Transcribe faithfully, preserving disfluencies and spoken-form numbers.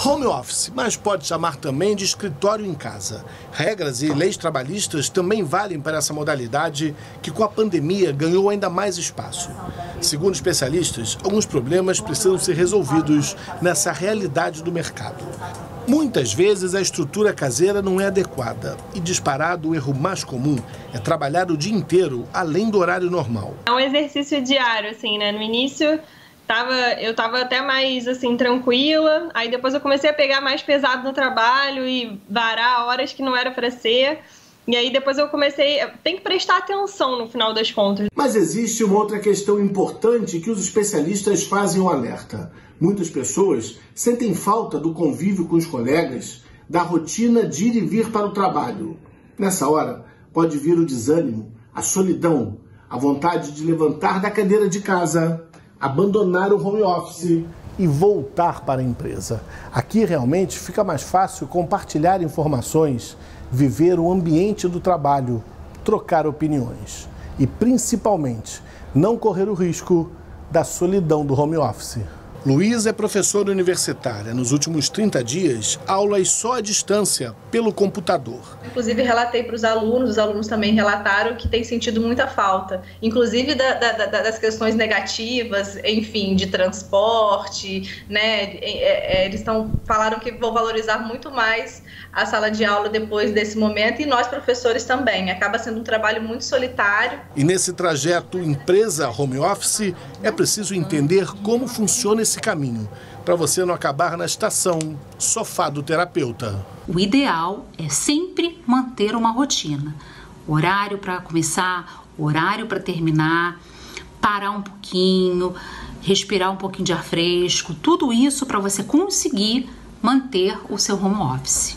Home office, mas pode chamar também de escritório em casa. Regras e leis trabalhistas também valem para essa modalidade que com a pandemia ganhou ainda mais espaço. Segundo especialistas, alguns problemas precisam ser resolvidos nessa realidade do mercado. Muitas vezes a estrutura caseira não é adequada e, disparado, o erro mais comum é trabalhar o dia inteiro além do horário normal. É um exercício diário, assim, né? No início tava, eu estava até mais assim tranquila, aí depois eu comecei a pegar mais pesado no trabalho e varar horas que não era para ser. E aí depois eu comecei, tem que prestar atenção no final das contas. Mas existe uma outra questão importante que os especialistas fazem um alerta. Muitas pessoas sentem falta do convívio com os colegas, da rotina de ir e vir para o trabalho. Nessa hora, pode vir o desânimo, a solidão, a vontade de levantar da cadeira de casa, abandonar o home office e voltar para a empresa. Aqui realmente fica mais fácil compartilhar informações, viver o ambiente do trabalho, trocar opiniões e, principalmente, não correr o risco da solidão do home office. Luísa é professora universitária. Nos últimos trinta dias, aulas só à distância, pelo computador. Inclusive, relatei para os alunos, os alunos também relataram que têm sentido muita falta, inclusive da, da, das questões negativas, enfim, de transporte, né? Eles tão, falaram que vão valorizar muito mais a sala de aula depois desse momento, e nós, professores, também. Acaba sendo um trabalho muito solitário. E nesse trajeto empresa-home office, é preciso entender como funciona esse caminho, para você não acabar na estação sofá do terapeuta. O ideal é sempre manter uma rotina. Horário para começar, horário para terminar, parar um pouquinho, respirar um pouquinho de ar fresco, tudo isso para você conseguir manter o seu home office.